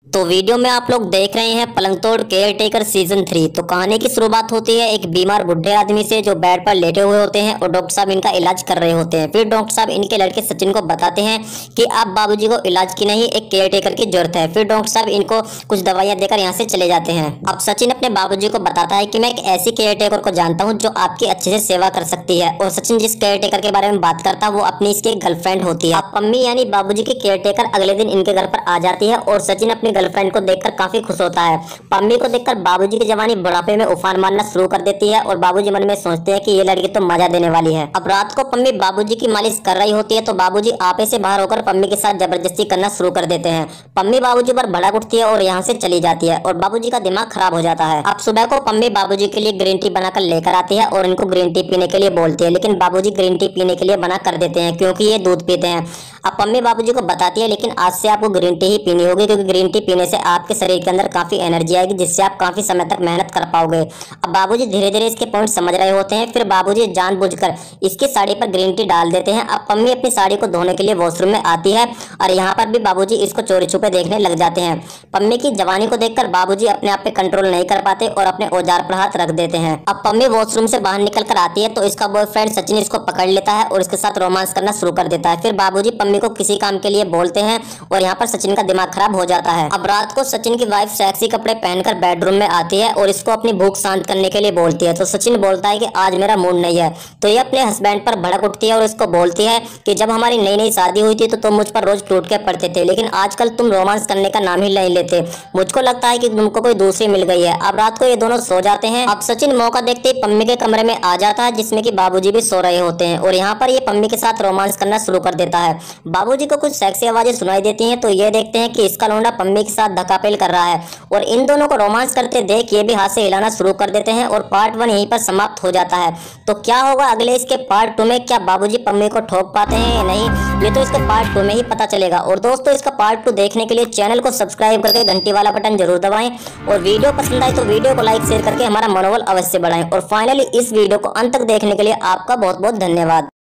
तो वीडियो में आप लोग देख रहे हैं पलंग तोड़ केयर टेकर सीजन 3। तो कहानी की शुरुआत होती है एक बीमार बुढ़े आदमी से जो बेड पर लेटे हुए होते हैं और डॉक्टर साहब इनका इलाज कर रहे होते हैं। फिर डॉक्टर साहब इनके लड़के सचिन को बताते हैं कि आप बाबूजी को इलाज की नहीं एक केयर टेकर की जरूरत है। फिर डॉक्टर साहब इनको कुछ दवाइयां देकर यहाँ से चले जाते हैं। अब सचिन अपने बाबूजी को बताता है कि मैं एक ऐसी केयर टेकर को जानता हूँ जो आपकी अच्छे से सेवा कर सकती है। और सचिन जिस केयर टेकर के बारे में बात करता है वो अपनी इसकी गर्लफ्रेंड होती है। अब पम्मी यानी बाबूजी की केयर टेकर अगले दिन इनके घर पर आ जाती है और सचिन अपनी गर्लफ्रेंड को देखकर काफी खुश होता है। पम्मी को देखकर बाबूजी की जवानी बुढ़ापे में उफान मारना शुरू कर देती है और बाबूजी मन में सोचते हैं कि ये लड़की तो मजा देने वाली है। अब रात को पम्मी बाबूजी की मालिश कर रही होती है तो बाबूजी आपे से बाहर होकर पम्मी के साथ जबरदस्ती करना शुरू कर देते हैं। पम्मी बाबूजी पर भड़क उठती है और यहाँ से चली जाती है और बाबूजी का दिमाग खराब हो जाता है। अब सुबह को पम्मी बाबूजी के लिए ग्रीन टी बनाकर लेकर आती है और इनको ग्रीन टी पीने के लिए बोलती है, लेकिन बाबूजी ग्रीन टी पीने के लिए मना कर देते हैं क्योंकि ये दूध पीते हैं। अब पम्मी बाबूजी को बताती है लेकिन आज से आपको ग्रीन टी ही पीनी होगी क्योंकि ग्रीन टी पीने से आपके शरीर के अंदर काफी एनर्जी आएगी जिससे आप काफी समय तक मेहनत कर पाओगे। अब बाबूजी धीरे धीरे इसके पॉइंट समझ रहे होते हैं। फिर बाबूजी जानबूझकर इसकी साड़ी पर ग्रीन टी डाल देते हैं। अब पम्मी अपनी साड़ी को धोने के लिए वॉशरूम में आती है और यहाँ पर भी बाबूजी इसको चोरी छुपे देखने लग जाते हैं। पम्मी की जवानी को देखकर बाबूजी अपने आप पे कंट्रोल नहीं कर पाते और अपने औजार पर हाथ रख देते हैं। अब पम्मी वॉशरूम से बाहर निकल कर आती है तो इसका बॉयफ्रेंड सचिन इसको पकड़ लेता है और इसके साथ रोमांस करना शुरू कर देता है। फिर बाबूजी पम्मी को किसी काम के लिए बोलते हैं और यहाँ पर सचिन का दिमाग खराब हो जाता है। अब रात को सचिन की वाइफ सेक्सी कपड़े पहनकर बेडरूम में आती है और इसको अपनी भूख शांत करने के लिए बोलती है। तो सचिन बोलता है कि आज मेरा मूड नहीं है। तो ये अपने हस्बैंड पर भड़क उठती है और इसको बोलती है कि जब हमारी नई नई शादी हुई थी तो तुम मुझ पर रोज टूट के पड़ते थे, लेकिन आजकल तुम रोमांस करने का नाम ही नहीं लेते। मुझको लगता है कि तुमको कोई दूसरी मिल गई है। अब रात को ये दोनों सो जाते हैं। अब सचिन मौका देखते ही पम्मी के कमरे में आ जाता है जिसमें कि बाबूजी भी सो रहे होते हैं और यहाँ पर ये पम्मी के साथ रोमांस करना शुरू कर देता है। बाबूजी को कुछ सेक्सी आवाजें सुनाई देती हैं तो ये देखते हैं कि इसका लौंडा पम्मी के साथ धक्कापेल कर रहा है और इन दोनों को रोमांस करते देख ये भी हाथ से हिलाना शुरू कर देते हैं और पार्ट 1 यहीं पर समाप्त हो जाता है। तो क्या होगा अगले इसके पार्ट 2 में? क्या बाबूजी पम्मी को ठोक पाते हैं या नहीं, ये तो इसके पार्ट 2 में ही पता चलेगा। और दोस्तों इसका पार्ट 2 देखने के लिए चैनल को सब्सक्राइब करके घंटी वाला बटन जरूर दबाएं और वीडियो पसंद आए तो वीडियो को लाइक शेयर करके हमारा मनोबल अवश्य बढ़ाएं। और फाइनली इस वीडियो को अंत तक देखने के लिए आपका बहुत बहुत धन्यवाद।